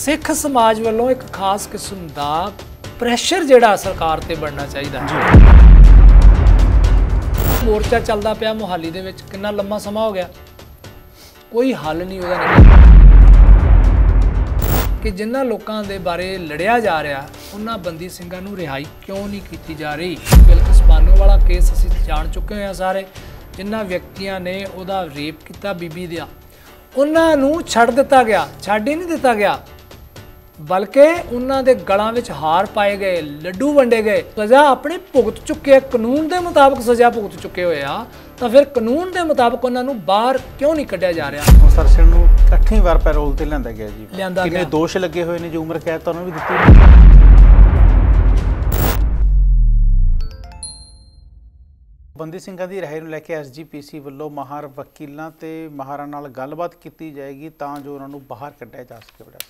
सिख समाज वालों एक खास किस्म का प्रैशर जिहड़ा सरकार ते बनना चाहिए। मोर्चा चलता पाया मोहाली दे विच कितना लंबा समा हो गया, कोई हल नहीं उहदा निकलिया कि जिन्हां लोकां दे बारे लड़िया जा रहा उन्हां बंदी ਸਿੰਘਾਂ ਨੂੰ रिहाई क्यों नहीं की जा रही। बिल्कुल सबानो वाला केस असीं जान चुके हैं सारे, जिन्हां व्यक्तियों ने उहदा रेप किया बीबी दा उन्हां नूं छड्ड दिता गया, छड्ड ही नहीं दिता गया बल्कि उन्होंने गलों में हार पाए गए, लड्डू वंडे गए, सज़ा अपने भुगत चुके, कानून के मुताबिक सज़ा भुगत चुके हुए आ, तो फिर कानून के मुताबिक उन्होंने बाहर क्यों नहीं कढ़िया जा रहा। सरसर नूं 8वीं वार पैरोल ते लिआंदा गया जी, कितने दोष लगे हुए ने जो उम्र कैद तो उन्होंने भी दित्ती। बंदी ਸਿੰਘਾਂ ਦੀ ਰਿਹਾਈ ਨੂੰ ਲੈ ਕੇ SGPC ਵੱਲੋਂ ਮਾਹਰ ਵਕੀਲਾਂ ਤੇ ਮਾਹਰਾਂ ਨਾਲ ਗੱਲਬਾਤ ਕੀਤੀ ਜਾਏਗੀ ਤਾਂ ਜੋ ਉਹਨਾਂ ਨੂੰ ਬਾਹਰ ਕੱਢਿਆ ਜਾ ਸਕੇ। ਬੜਾ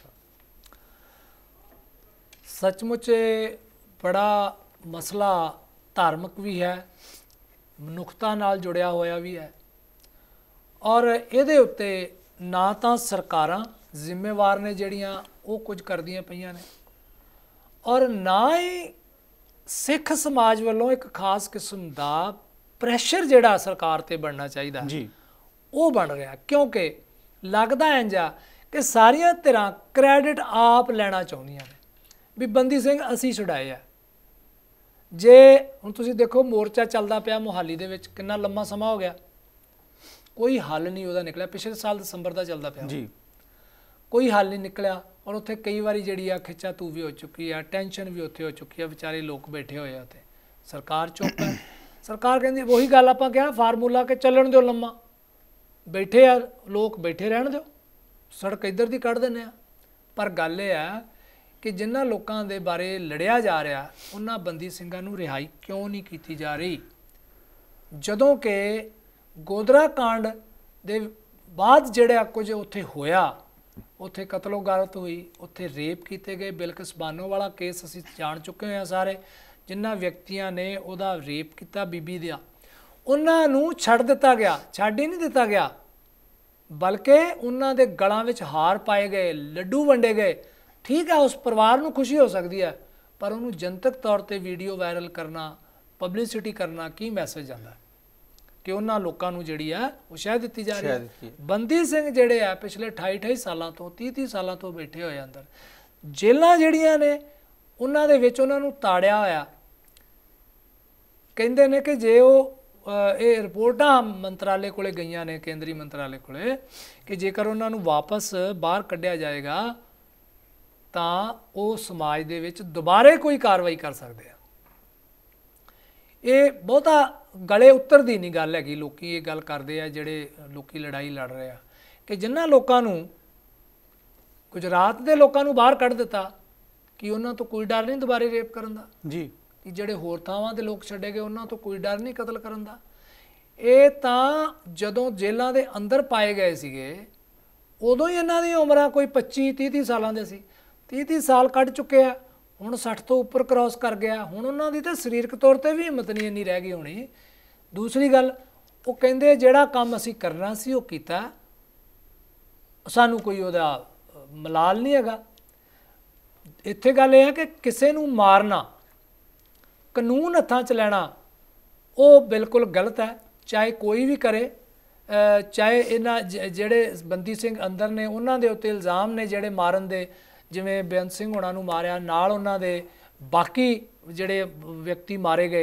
सचमुच बड़ा मसला धार्मिक भी है, मनुखता नाल जुड़िया होया भी है और इहदे उत्ते ना तो सरकारां जिम्मेवार ने जिहड़ियां वो कुछ करदियां पईयां ने और ना ही सिख समाज वालों एक खास किस्म का प्रैशर जिहड़ा सरकार ते बनना चाहिए जी वो बन रहा, क्योंकि लगदा इंज आ कि सारियां धिरां क्रैडिट आप लेना चाहुंदियां ने भी बंदी सिंह असी छुड़ाए आ। जे हुण तुसीं देखो मोर्चा चलता पाया मोहाली दे विच कितना लंबा समा हो गया, कोई हल नहीं उहदा निकलिया। पिछले साल दिसंबर का चलता पाया जी, कोई हल नहीं निकलिया और उत्थे कई बारी जिहड़ी आ खिच्चा तू भी हो चुकी है, टेंशन भी उत्थे हो चुकी है, बेचारे लोग बैठे हुए आ उत्थे, सरकार चुप है। सरकार कहती वही गल आपां कहा फार्मूला कि चलन दो लम्मा, बैठे आ लोग बैठे रहन दो, सड़क इधर दी कढ़ दिंदे आ। पर गल इह है कि जिन्हां लोकां दे बारे लड़िया जा रहा उन्हां बंदी ਸਿੰਘਾਂ ਨੂੰ रिहाई क्यों नहीं की जा रही। जदों कि गोदरा कांड दे बाद जिहड़ा कुछ उत्थे होया, उत्थे कतलो गारत हुई, उत्थे रेप किए गए, बिल्किस बानो वाला केस असीं जान चुके हैं सारे, जिन्हां व्यक्तियों ने उहदा रेप किया बीबी दा उन्हां नूं छड्ड दिता गया, छड्ड ही नहीं दिता गया बल्कि उन्हां दे गलों में हार पाए गए, लड्डू वंडे गए। ठीक है उस परिवार को खुशी हो सकती है पर उन्होंने जनतक तौर पर वीडियो वायरल करना, पब्लिसिटी करना की मैसेज आता है कि उन्होंने लोगों को जी है वो शह दी जा रही है। बंदी सिंह जोड़े है पिछले 28 सालों तो 30 सालों तो बैठे हुए अंदर, जेलों जड़ियाँ ने उन्होंने ताड़िया होया, कहते हैं कि जे वो ये रिपोर्टां मंत्रालय को गई ने, केंद्रीय मंत्रालय को कि जेकर उन्होंने वापस बाहर कढ़िया जाएगा तो वो समाज दे विच दोबारे कोई कार्रवाई कर सकते हैं। ये बहुता गले उतरदी नहीं गल हैगी, लोग ये गल करते हैं जिहड़े लोग लड़ाई लड़ रहे हैं कि जिन्हां लोकां नूं गुजरात के लोगों को बाहर कढ़ दिता कि उन्हां तो कोई डर नहीं दोबारे रेप करन दा जी, कि जिहड़े होर थावां ते लोग छड्डे गए उन्हां तो कोई डर नहीं कतल करन दा। ये तां जदों जेलां दे अंदर पाए गए सीगे उदों ही इन्हां दी उमरां कोई 25-30 सालां दे सी, 30 साल कढ़ चुके हैं, हुण 60 तो उपर क्रॉस कर गया, हुण उन्हां दी तां सरीरक तौर पर भी हिम्मत नहीं इन्नी रह गई होनी। दूसरी गल वो कहिंदे जिहड़ा काम असीं करना सी वो कीता, सानूं कोई उहदा मलाल नहीं हैगा। इत्थे गल इह है कि किसी नूं मारना, कानून हत्थां च लैना वो बिल्कुल गलत है, चाहे कोई भी करे, चाहे इन्हां जिहड़े बंदी सिंह अंदर ने उन्हां दे उत्ते इल्ज़ाम ने जिहड़े मारन दे, जिवें बेअंत सिंह होणां नूं मारिया, नाल उन्हां दे बाकी जिहड़े व्यक्ति मारे गए,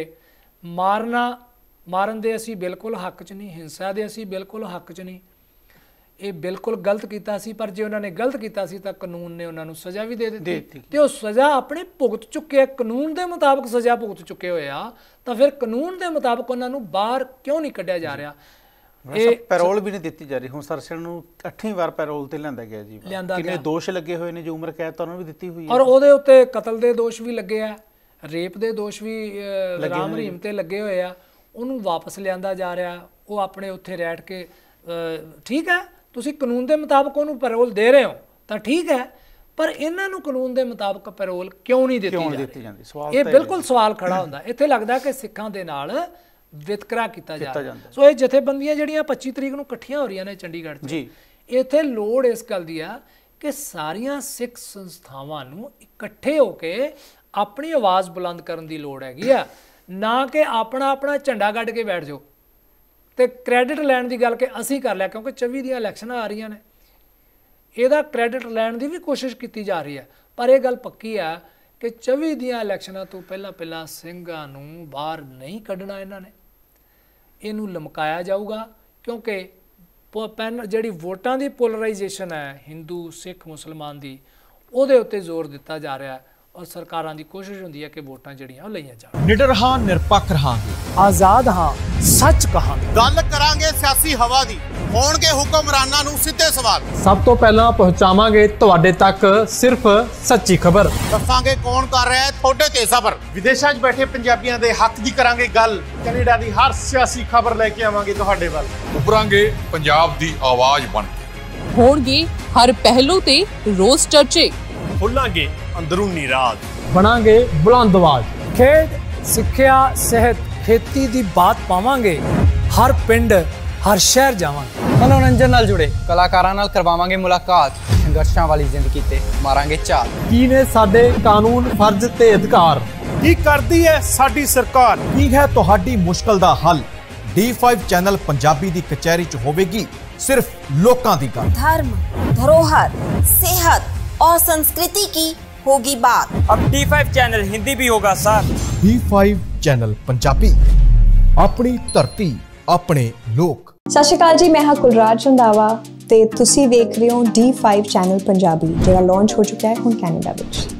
मारन दे असीं बिल्कुल हक च नहीं, हिंसा दे असीं बिल्कुल हक च नहीं, ये बिल्कुल गलत कीता सी। पर जे उन्होंने गलत कीता सी तां कानून ने उन्होंने सज़ा भी दे दी ते वो सज़ा अपने भुगत चुके, कानून के मुताबिक सज़ा भुगत चुके हुए आ, तो फिर कानून के मुताबिक उन्होंने बाहर क्यों नहीं कढ़िया जा रहा। पैरोल भी नहीं दी जा रही, हुण सरसर नूं 8वीं वार पैरोल ते लिआंदा गया जी, कितने दोष लगे हुए ने जो उम्र कैद तो उन्होंने भी दी हुई है और उहदे उत्ते कतल के दोष भी लगे आ, रेप के दोष भी राम रहीम ते लगे हुए आ, उन्होंने वापस लिआंदा जा रहा, वो अपने उत्थे रैठ के ठीक है तुसीं कानून के मुताबिक उन्होंने पैरोल दे रहे हो तो ठीक है, पर इन्हां नूं कानून के मुताबिक पैरोल क्यों नहीं दी जाती, ये बिल्कुल सवाल खड़ा होंदा। इत्थे लगदा कि सिखां दे नाल वितकरा किया जा रहा। सो ये जथेबंदियां जिहड़ियां 25 तरीक नूं इकट्ठियां हो रही ने चंडीगढ़ जी, इत्थे लोड़ इस गल दी आ ਕਿ ਸਾਰੀਆਂ ਸਿੱਖ ਸੰਸਥਾਵਾਂ ਨੂੰ ਇਕੱਠੇ ਹੋ ਕੇ ਆਪਣੀ ਆਵਾਜ਼ ਬੁਲੰਦ ਕਰਨ ਦੀ ਲੋੜ ਹੈਗੀ ਆ, ਨਾ ਕਿ ਆਪਣਾ ਝੰਡਾ ਗੱਡ ਕੇ ਬੈਠ ਜਾਓ ਤੇ ਕ੍ਰੈਡਿਟ ਲੈਣ ਦੀ ਗੱਲ ਕਿ ਅਸੀਂ ਕਰ ਲਿਆ, ਕਿਉਂਕਿ 24 ਦੀਆਂ ਇਲੈਕਸ਼ਨਾਂ ਆ ਰਹੀਆਂ ਨੇ। ਇਹਦਾ ਕ੍ਰੈਡਿਟ ਲੈਣ ਦੀ ਵੀ ਕੋਸ਼ਿਸ਼ ਕੀਤੀ ਜਾ ਰਹੀ ਹੈ, ਪਰ ਇਹ ਗੱਲ ਪੱਕੀ ਆ ਕਿ 24 ਦੀਆਂ ਇਲੈਕਸ਼ਨਾਂ ਤੋਂ ਪਹਿਲਾਂ ਸਿੰਘਾਂ ਨੂੰ ਬਾਹਰ ਨਹੀਂ ਕੱਢਣਾ। ਇਹਨਾਂ ਨੇ ਇਹਨੂੰ ਲਮਕਾਇਆ ਜਾਊਗਾ, ਕਿਉਂਕਿ ਜਿਹੜੀ ਵੋਟਾਂ ਦੀ ਪੋਲਰਾਈਜੇਸ਼ਨ ਹੈ ਹਿੰਦੂ ਸਿੱਖ ਮੁਸਲਮਾਨ ਦੀ, ਉਹਦੇ ਉੱਤੇ ਜ਼ੋਰ ਦਿੱਤਾ ਜਾ ਰਿਹਾ ਹੈ ਔਰ ਸਰਕਾਰਾਂ ਦੀ ਕੋਸ਼ਿਸ਼ ਹੁੰਦੀ ਹੈ ਕਿ ਵੋਟਾਂ ਜਿਹੜੀਆਂ ਉਹ ਲਈਆਂ ਜਾਣ। ਨਿਡਰ ਹਾਂ, ਨਿਰਪੱਖ ਰਹਾਂਗੇ, ਆਜ਼ਾਦ ਹਾਂ, ਸੱਚ ਕਹਾਂਗੇ। ਗੱਲ ਕਰਾਂਗੇ ਸਿਆਸੀ ਹਵਾ ਦੀ, ਹੋਣਗੇ ਹੁਕਮਰਾਨਾਂ ਨੂੰ ਸਿੱਧੇ ਸਵਾਲ। ਸਭ ਤੋਂ ਪਹਿਲਾਂ ਪਹੁੰਚਾਵਾਂਗੇ ਤੁਹਾਡੇ ਤੱਕ ਸਿਰਫ ਸੱਚੀ ਖਬਰ। ਦੱਸਾਂਗੇ ਕੌਣ ਕਰ ਰਿਹਾ ਹੈ ਤੁਹਾਡੇ ਤੇ ਸਬਰ। ਵਿਦੇਸ਼ਾਂ 'ਚ ਬੈਠੇ ਪੰਜਾਬੀਆਂ ਦੇ ਹੱਕ ਦੀ ਕਰਾਂਗੇ ਗੱਲ। ਕੈਨੇਡਾ ਦੀ ਹਰ ਸਿਆਸੀ ਖਬਰ ਲੈ ਕੇ ਆਵਾਂਗੇ ਤੁਹਾਡੇ ਵੱਲ। ਉਭਰਾਂਗੇ ਪੰਜਾਬ ਦੀ ਆਵਾਜ਼ ਬਣ ਕੇ। ਹੋਣਗੇ ਹਰ ਪਹਿਲੂ ਤੇ ਰੋਜ਼ ਚਰਚੇ। ਖੋਲਾਂਗੇ ਅੰਦਰੂਨੀ ਰਾਜ। ਬਣਾਂਗੇ ਬੁਲੰਦ ਆਵਾਜ਼। ਖੇਡ, ਸਿੱਖਿਆ, ਸਿਹਤ, ਖੇਤੀ ਦੀ ਬਾਤ ਪਾਵਾਂਗੇ। ਹਰ ਪਿੰਡ, ਹਰ ਸ਼ਹਿਰ ਜਾਵਾਂਗੇ। ਮਨੋਰੰਜਨ ਨਾਲ ਜੁੜੇ ਕਲਾਕਾਰਾਂ ਨਾਲ ਕਰਵਾਵਾਂਗੇ ਮੁਲਾਕਾਤ। ਸੰਘਰਸ਼ਾਂ ਵਾਲੀ ਜ਼ਿੰਦਗੀ ਤੇ ਮਾਰਾਂਗੇ ਝਾਤ। ਕੀ ਨੇ ਸਾਡੇ ਕਾਨੂੰਨ, ਫਰਜ਼ ਤੇ ਅਧਿਕਾਰ? ਕੀ ਕਰਦੀ ਹੈ ਸਾਡੀ ਸਰਕਾਰ? ਕੀ ਹੈ ਤੁਹਾਡੀ ਮੁਸ਼ਕਲ ਦਾ ਹੱਲ? D5 ਚੈਨਲ ਪੰਜਾਬੀ ਦੀ ਕਚਹਿਰੀ 'ਚ ਹੋਵੇਗੀ सिर्फ लोकां दी गल। धर्म, धरोहर, सेहत और संस्कृति की होगी बात। अब D5 चैनल हिंदी भी होगा सर। D5 चैनल पंजाबी, अपनी धरती अपने लोक। सत श्री अकाल जी, मैं हाँ कुलराज रंधावा ते तुसी वेख रहे हो D5 चैनल पंजाबी, जिहड़ा लॉन्च हो चुका है हुण कैनेडा विच।